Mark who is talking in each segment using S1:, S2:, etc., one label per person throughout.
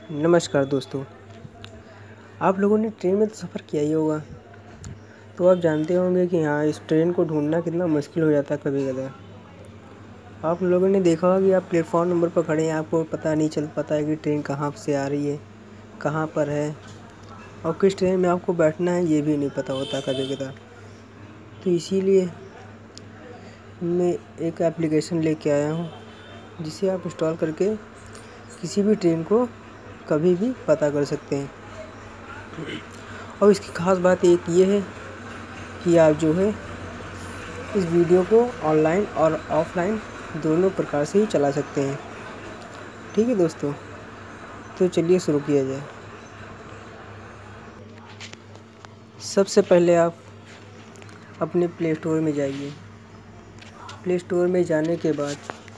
S1: नमस्कार दोस्तों, आप लोगों ने ट्रेन में तो सफ़र किया ही होगा। तो आप जानते होंगे कि हाँ, इस ट्रेन को ढूंढना कितना मुश्किल हो जाता है कभी कभार। आप लोगों ने देखा होगा कि आप प्लेटफॉर्म नंबर पर खड़े हैं, आपको पता नहीं चल पाता है कि ट्रेन कहाँ से आ रही है, कहाँ पर है और किस ट्रेन में आपको बैठना है, ये भी नहीं पता होता कभी कभार। तो इसीलिए मैं एक एप्लीकेशन लेके आया हूँ जिसे आप इंस्टॉल करके किसी भी ट्रेन को कभी भी पता कर सकते हैं। और इसकी ख़ास बात एक ये है कि आप जो है इस वीडियो को ऑनलाइन और ऑफलाइन दोनों प्रकार से ही चला सकते हैं। ठीक है दोस्तों, तो चलिए शुरू किया जाए। सबसे पहले आप अपने प्ले स्टोर में जाइए। प्ले स्टोर में जाने के बाद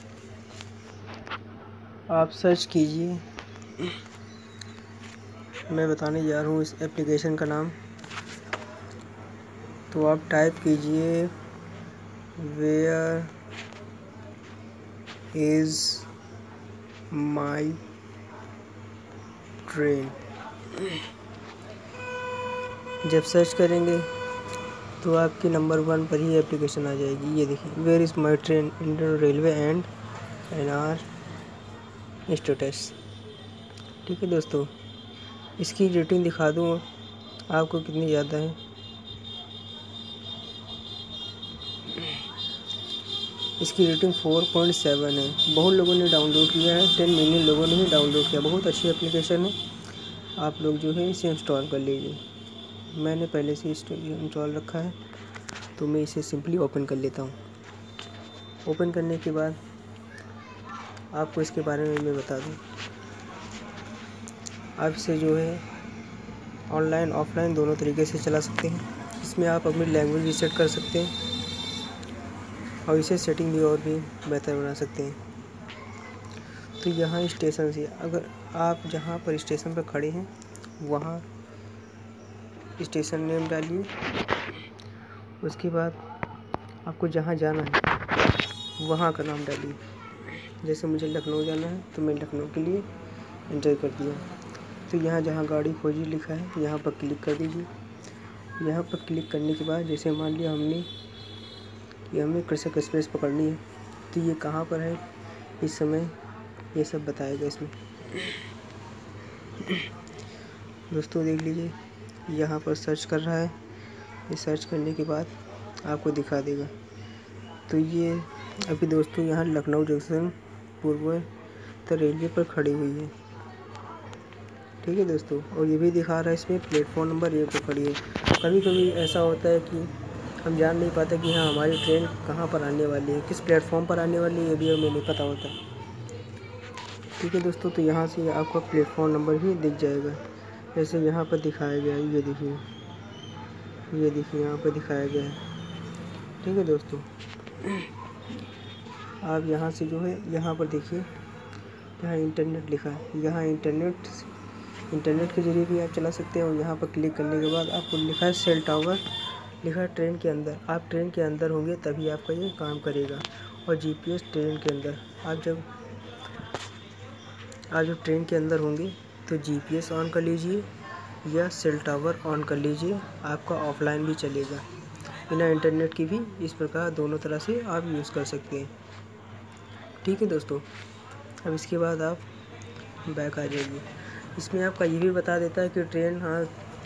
S1: आप सर्च कीजिए, मैं बताने जा रहा हूँ इस एप्लीकेशन का नाम। तो आप टाइप कीजिए वेयर इज़ माई ट्रेन। जब सर्च करेंगे तो आपके नंबर 1 पर ही एप्लीकेशन आ जाएगी। ये देखिए, where is my train, Indian railway and NR status. ठीक है दोस्तों, इसकी रेटिंग दिखा दूँ आपको कितनी ज़्यादा है। इसकी रेटिंग 4.7 है। बहुत लोगों ने डाउनलोड किया है, 10 मिलियन लोगों ने ही डाउनलोड किया। बहुत अच्छी एप्लीकेशन है, आप लोग जो है इसे इंस्टॉल कर लीजिए। मैंने पहले से इंस्टॉल रखा है, तो मैं इसे सिंपली ओपन कर लेता हूँ। ओपन करने के बाद आपको इसके बारे में मैं बता दूँ। आप इसे जो है ऑनलाइन ऑफलाइन दोनों तरीके से चला सकते हैं। इसमें आप अपनी लैंग्वेज भी सेट कर सकते हैं और इसे सेटिंग भी और भी बेहतर बना सकते हैं। तो यहाँ स्टेशन से अगर आप जहाँ पर स्टेशन पर खड़े हैं वहाँ स्टेशन नेम डालिए। उसके बाद आपको जहाँ जाना है वहाँ का नाम डालिए। जैसे मुझे लखनऊ जाना है तो मैं लखनऊ के लिए एंटर कर दिया। तो यहाँ जहाँ गाड़ी खोजी लिखा है यहाँ पर क्लिक कर दीजिए। यहाँ पर क्लिक करने के बाद जैसे मान लिया हमने कृषक एक्सप्रेस पकड़नी है, तो ये कहाँ पर है इस समय ये सब बताएगा इसमें। दोस्तों देख लीजिए, यहाँ पर सर्च कर रहा है। ये सर्च करने के बाद आपको दिखा देगा। तो ये अभी दोस्तों यहाँ लखनऊ जंक्शन पूर्वोत्तर रेलवे पर खड़ी हुई है। ठीक है दोस्तों, और ये भी दिखा रहा है इसमें प्लेटफॉर्म नंबर 1 पर खड़ी है। कभी कभी ऐसा होता है कि हम जान नहीं पाते कि हाँ हमारी ट्रेन कहाँ पर आने वाली है, किस प्लेटफॉर्म पर आने वाली है, ये भी हमें नहीं पता होता। ठीक है दोस्तों, तो यहाँ से आपका प्लेटफॉर्म नंबर भी दिख जाएगा। जैसे यहाँ पर दिखाया गया है, ये देखिए यहाँ पर दिखाया गया है। ठीक है दोस्तों, आप यहाँ से जो है यहाँ पर देखिए, यहाँ इंटरनेट लिखा है। यहाँ इंटरनेट के ज़रिए भी आप चला सकते हैं। और यहाँ पर क्लिक करने के बाद आपको लिखा है सेल टावर, लिखा है ट्रेन के अंदर। आप ट्रेन के अंदर होंगे तभी आपका ये काम करेगा। और जीपीएस ट्रेन के अंदर आप जब ट्रेन के अंदर होंगे तो जीपीएस ऑन कर लीजिए या सेल टावर ऑन कर लीजिए, आपका ऑफलाइन भी चलेगा। बिना इंटरनेट की भी इस प्रकार दोनों तरह से आप यूज़ कर सकते हैं। ठीक है दोस्तों, अब इसके बाद आप बैक आ जाइए। इसमें आपका ये भी बता देता है कि ट्रेन हाँ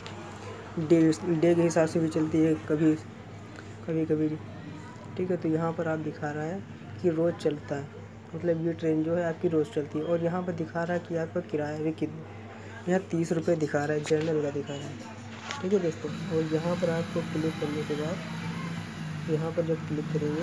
S1: डे के हिसाब से भी चलती है कभी कभी। ठीक है, तो यहाँ पर आप दिखा रहा है कि रोज़ चलता है, मतलब ये ट्रेन जो है आपकी रोज़ चलती है। और यहाँ पर दिखा रहा है कि आपका किराया भी कितना, यहाँ 30 रुपये दिखा रहा है, जनरल का दिखा रहा है। ठीक है दोस्तों, और यहाँ पर आपको क्लिक करने के बाद यहाँ पर जब क्लिक करेंगे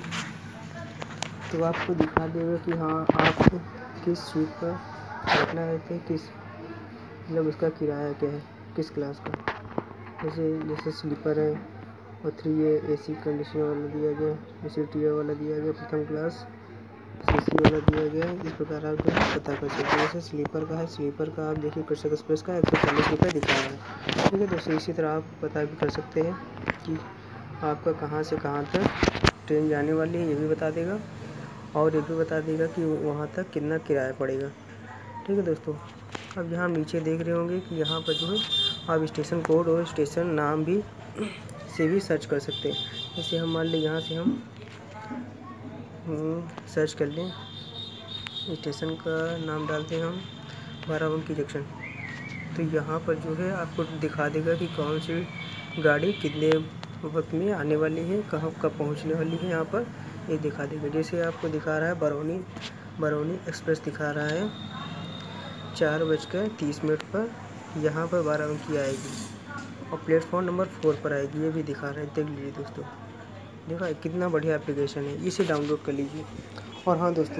S1: तो आपको दिखा देगा कि हाँ आपको किस सीट पर बैठना है, किस मतलब उसका किराया क्या है, किस क्लास का। जैसे स्लीपर है और 3A AC कंडीशन वाला दिया गया, जैसे टियर वाला दिया गया, प्रथम क्लास CC वाला दिया गया है। इस प्रकार आप पता कर सकते हैं। जैसे स्लीपर का आप देखिए कृषक एक्सप्रेस का 140 रुपये दिखा रहा है। ठीक है दोस्तों, इसी तरह आप पता भी कर सकते हैं कि आपका कहाँ से कहाँ तक ट्रेन जाने वाली है, ये भी बता देगा। और ये भी बता देगा कि वहाँ तक कितना किराया पड़ेगा। ठीक है दोस्तों, अब यहाँ नीचे देख रहे होंगे कि यहाँ पर जो है आप स्टेशन कोड और स्टेशन नाम भी से भी सर्च कर सकते हैं। जैसे हम मान लें यहाँ से हम सर्च कर लें, स्टेशन का नाम डालते हैं हम बाराबंकी जंक्शन, तो यहाँ पर जो है आपको दिखा देगा कि कौन सी गाड़ी कितने वक्त में आने वाली है, कहाँ कब पहुँचने वाली है। यहाँ पर ये दिखा देगा। जैसे आपको दिखा रहा है बरौनी एक्सप्रेस दिखा रहा है 4:30 पर यहाँ पर बाराबंकी आएगी और प्लेटफॉर्म नंबर 4 पर आएगी, ये भी दिखा रहा है। देख लीजिए दोस्तों, देखा कितना बढ़िया एप्लीकेशन है, इसे डाउनलोड कर लीजिए। और हाँ दोस्तों,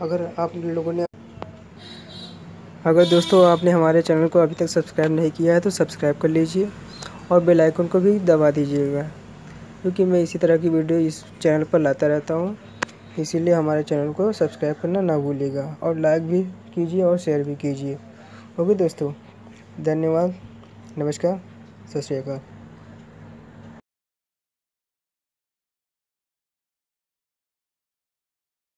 S1: अगर दोस्तों आपने हमारे चैनल को अभी तक सब्सक्राइब नहीं किया है तो सब्सक्राइब कर लीजिए और बेल आइकन को भी दबा दीजिएगा, क्योंकि मैं इसी तरह की वीडियो इस चैनल पर लाता रहता हूँ। इसीलिए हमारे चैनल को सब्सक्राइब करना ना भूलिएगा और लाइक भी कीजिए और शेयर भी कीजिए। ओके दोस्तों, धन्यवाद, नमस्कार, सत श्री अकाल।